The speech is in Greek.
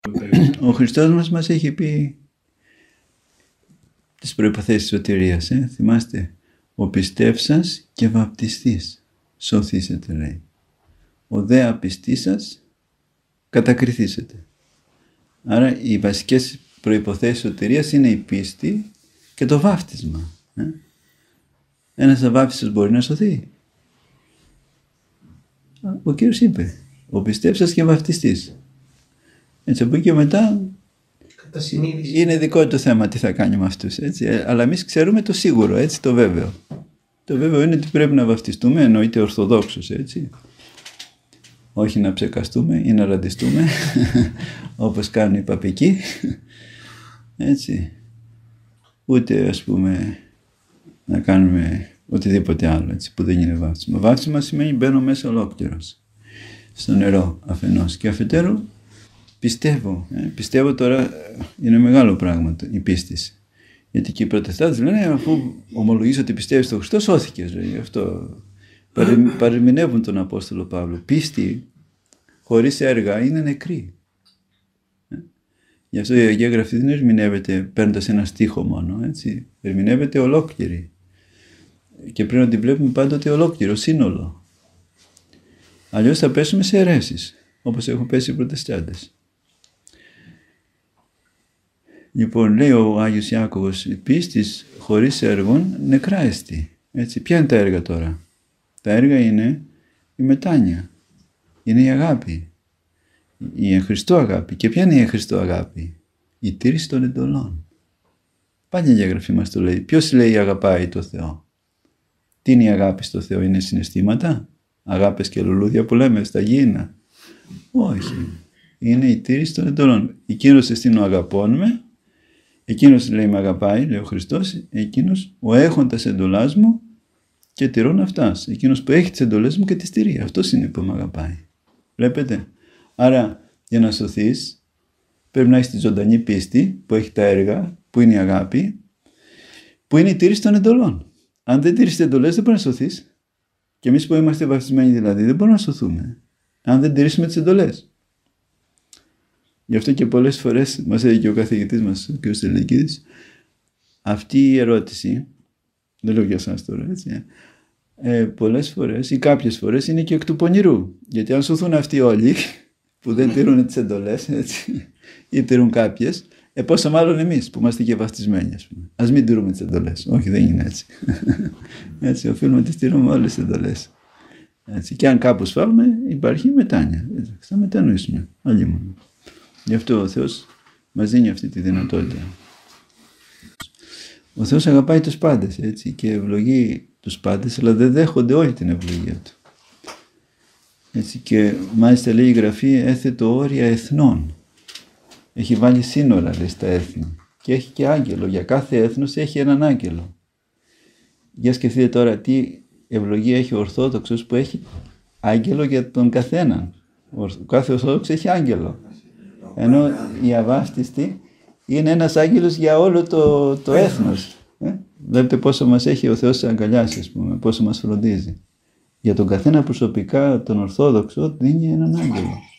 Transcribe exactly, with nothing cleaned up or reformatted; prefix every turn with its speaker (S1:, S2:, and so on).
S1: Ο Χριστός μας μας έχει πει τις προϋποθέσεις σωτηρίας, ε? Θυμάστε, ο πιστεύσας και βαπτιστής σωθήσετε, λέει. Ο δε απιστής σας κατακριθήσετε. Άρα οι βασικές προϋποθέσεις σωτηρίας είναι η πίστη και το βάφτισμα. Ε? Ένας αβάφτιστος μπορεί να σωθεί? Ο Κύριος είπε, ο πιστεύσας και βαπτιστής. Έτσι από εκεί και μετά είναι δικό του θέμα τι θα κάνει με αυτούς. Έτσι. Αλλά εμείς ξέρουμε το σίγουρο, έτσι, το βέβαιο. Το βέβαιο είναι ότι πρέπει να βαφτιστούμε, εννοείται ορθοδόξους, έτσι. Όχι να ψεκαστούμε ή να ραντιστούμε, όπως κάνουν οι παπικοί. Έτσι. Ούτε, ας πούμε, να κάνουμε οτιδήποτε άλλο, έτσι, που δεν είναι βάφτισμα. Βάφτισμα σημαίνει μπαίνω μέσα ολόκληρος στο νερό αφενός και αφετέρου πιστεύω. Ε, πιστεύω τώρα είναι μεγάλο πράγμα η πίστης. Γιατί και οι προτεστάτες λένε αφού ομολογείς ότι πιστεύεις στον Χριστό σώθηκες. Γι' αυτό παρεμηνεύουν τον Απόστολο Παύλο. Πίστη χωρίς έργα είναι νεκρή. Ε, γι' αυτό η Αγία Γραφή δεν ερμηνεύεται παίρνοντας ένα στίχο μόνο. Έτσι. Ερμηνεύεται ολόκληρη. Και πρέπει να την βλέπουμε πάντοτε ολόκληρο, σύνολο. Αλλιώς θα πέσουμε σε αιρέσεις, όπως έχουν πέσει οι προτεστάντες. Λοιπόν, λέει ο Άγιος Ιάκωβος, η πίστης χωρίς έργων νεκρά εστι. Έτσι, ποια είναι τα έργα τώρα? Τα έργα είναι η μετάνοια, είναι η αγάπη, η εν Χριστώ αγάπη. Και ποια είναι η εν Χριστώ αγάπη? Η τήρηση των εντολών. Πάλι η Αγία Γραφή μας το λέει. Ποιος λέει αγαπάει το Θεό? Τι είναι η αγάπη στο Θεό? Είναι συναισθήματα? Αγάπες και λουλούδια που λέμε στα γήινα? Όχι. Είναι η τήρηση των εντολών. Εκείνος εστίν ο αγαπών με, εκείνος λέει με αγαπάει, λέει ο Χριστός, εκείνος ο έχοντας εντολάς μου και τηρών αυτάς. Εκείνος που έχει τις εντολές μου και τις τηρεί. Αυτός είναι που με αγαπάει. Βλέπετε. Άρα για να σωθείς πρέπει να έχεις τη ζωντανή πίστη που έχει τα έργα, που είναι η αγάπη, που είναι η τήρηση των εντολών. Αν δεν τηρείς τις εντολές δεν μπορεί να σωθείς. Και εμείς που είμαστε βαφτισμένοι δηλαδή δεν μπορούμε να σωθούμε αν δεν τηρήσουμε τις εντολές. Γι' αυτό και πολλές φορές μας έλεγε και ο καθηγητής μας, ο κ. Στελεκίδης, αυτή η ερώτηση, δεν λέω για εσάς τώρα, έτσι, ε, πολλές φορές ή κάποιες φορές είναι και εκ του πονηρού. Γιατί αν σωθούν αυτοί όλοι που δεν τηρούν τις εντολές, έτσι, ή τηρούν κάποιες, ε, πόσο μάλλον εμείς που είμαστε και βαφτισμένοι, ας πούμε. Ας μην τηρούμε τις εντολές. Όχι, δεν είναι έτσι. Έτσι, οφείλουμε να τις τηρούμε όλες τις εντολές. Έτσι. Και αν κάπου σφάλουμε, υπάρχει μετάνοια. Έτσι, θα μετανοήσουμε. Αλλή μόνο. Γι' αυτό ο Θεός μας δίνει αυτή τη δυνατότητα. Ο Θεός αγαπάει τους πάντες, έτσι, και ευλογεί τους πάντες, αλλά δεν δέχονται όλη την ευλογία του. Έτσι, και μάλιστα λέει η Γραφή έθετο όρια εθνών. Έχει βάλει σύνορα, λέει, στα έθνη. Και έχει και άγγελο. Για κάθε έθνος έχει έναν άγγελο. Για σκεφτείτε τώρα τι ευλογία έχει ο Ορθόδοξος που έχει άγγελο για τον καθέναν. Ο κάθε Ορθόδοξος έχει άγγελο. Ενώ η αβάφτιστη είναι ένας άγγελος για όλο το, το έθνος. Ε? Βλέπετε πόσο μας έχει ο Θεός αγκαλιάσει, ας πούμε, πόσο μας φροντίζει. Για τον καθένα προσωπικά, τον Ορθόδοξο, δίνει έναν άγγελο.